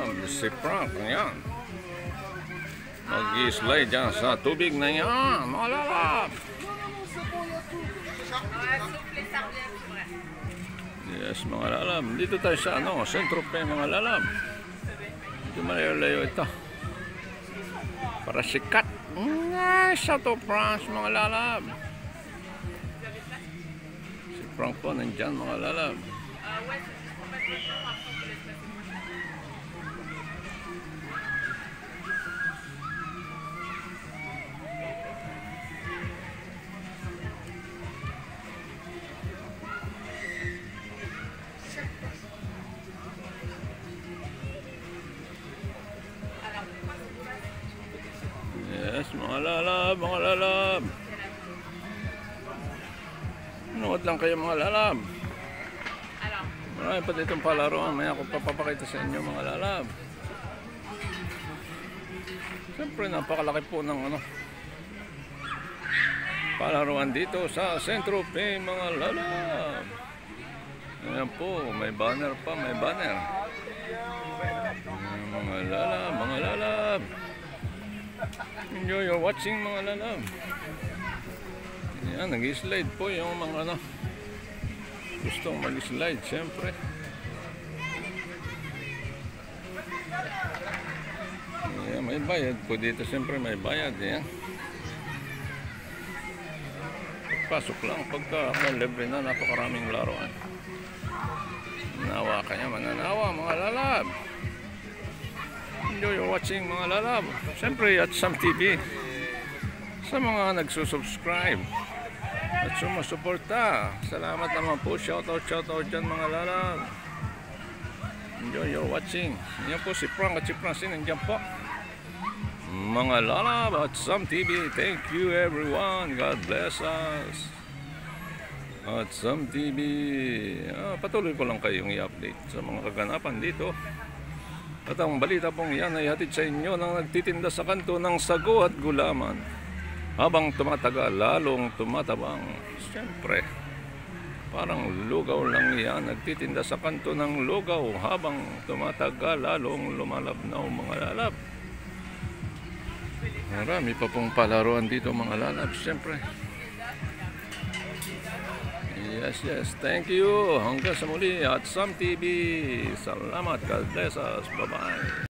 Si Frank, yan. Mag-i-slide dyan sa tubig na yan, mga lalab. Yes, mga lalab. Dito tayo sa Tropez, mga lalab. Dito malayo-layo ito. Para sikat. Sa to France, mga lalab. Si Frank po nandyan, mga lalab. Yes, mga lalab, mga lalab. Nuot lang kayo, mga lalab. Marami pa ditong palaruan. May ako papapakita sa inyo, mga lalab. Siyempre, napakalaki po ng palaruan dito sa Tropez, mga lalab. Ayan po, may banner pa, may banner. Ayan, mga lalab, mga lalab. Enjoy your watching, mga lalab. Yan, nag-slide po yung mga gustong mag-slide, syempre. Yan, may bayad po dito, syempre may bayad. Yan. Pasok lang pagka libre na, napakaraming laruan. Nawa kaya, mananawa, mga lalab. Enjoy your watching, mga lalab. Siyempre at Sam TV, sa mga nagsusubscribe at sumusuporta, salamat naman po. Shoutout dyan, mga lalab. Enjoy your watching. Yan po si Frank at si Francine, nandiyan po, mga lalab at Sam TV. Thank you everyone, God bless us at Sam TV. Patuloy ko lang kayong i-update sa mga kaganapan dito. At ang balita pong yan ay hatid sa inyo ng nagtitinda sa kanto ng sago at gulaman. Habang tumatagal, lalong tumatabang. Siyempre, parang lugaw lang yan. Nagtitinda sa kanto ng lugaw. Habang tumatagal, lalong lumalabnaw, mga lalab. Marami pa pong palaruan dito, mga lalab. Siyempre. Yes. Thank you. Hanggang sa muli at Sam TV. Salamat. God bless us. Bye-bye.